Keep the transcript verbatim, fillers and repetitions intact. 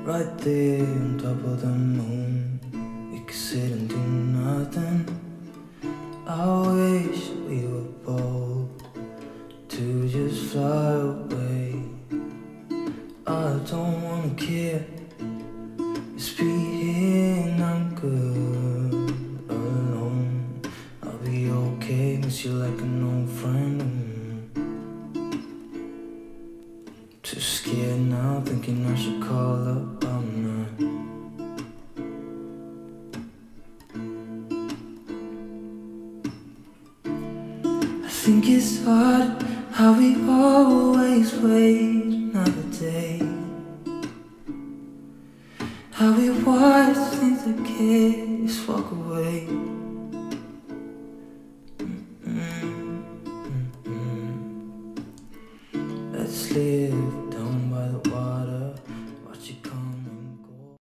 right there on top of the moon. We could sit and do nothing. I wish we were bold to just fly away. I don't wanna care, just be here and I'm good alone. I'll be okay, miss you like an old friend. Too scared now, thinking I should call up, I'm not. I think it's hard how we always wait another day, how we watch things that can't just walk away.